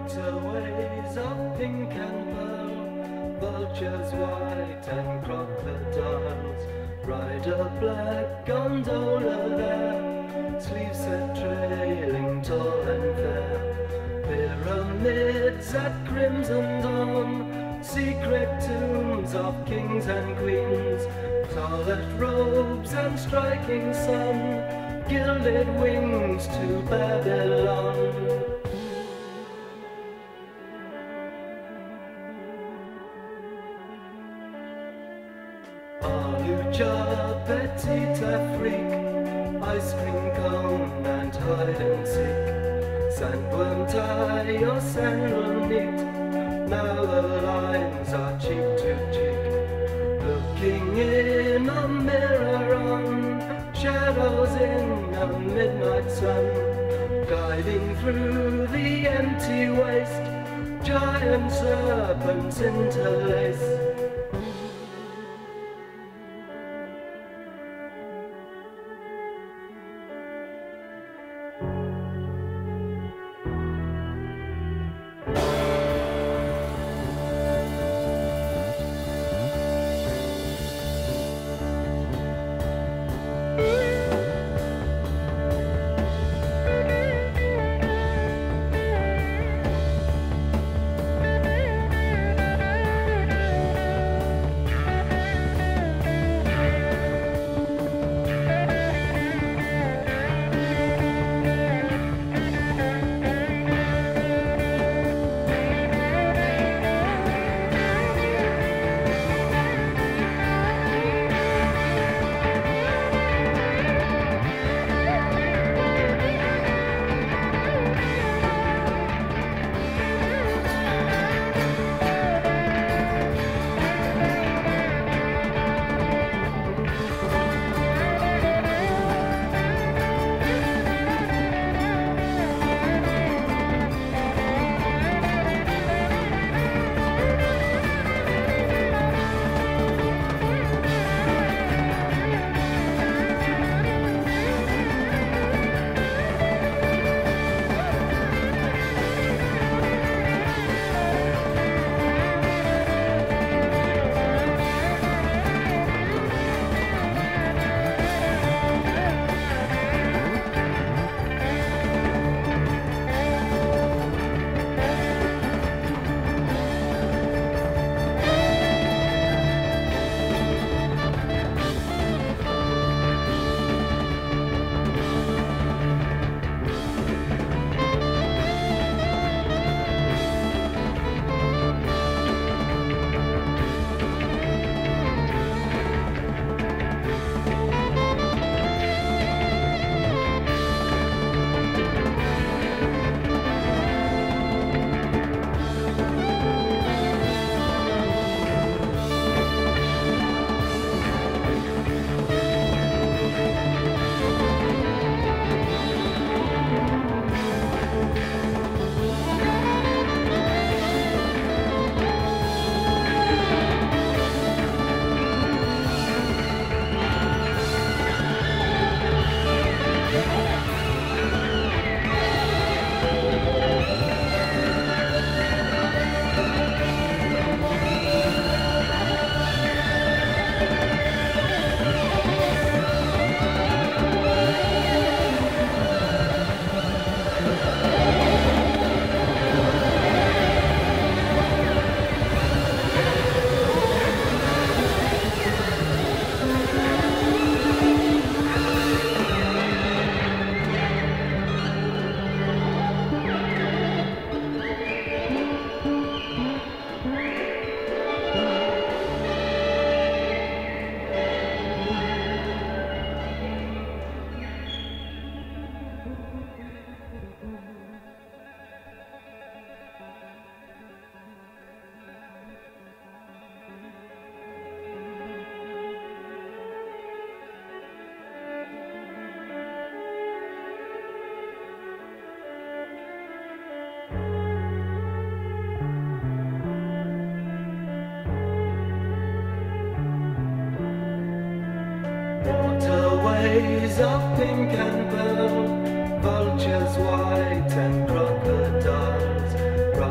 Waterways of pink and pearl, vultures white and crocodiles, ride a black gondola there, sleeves set trailing tall and fair, pyramids at crimson dawn, secret tombs of kings and queens, scarlet robes and striking sun, gilded wings to Babylon. Petite Afrique, ice cream cone and hide and seek, sandworm tie your sandal knit, now the lines are cheek to cheek, looking in a mirror on shadows in a midnight sun, gliding through the empty waste, giant serpents interlace. Waterways of pink and pearl, vultures white and crocodiles,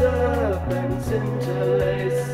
serpents interlace.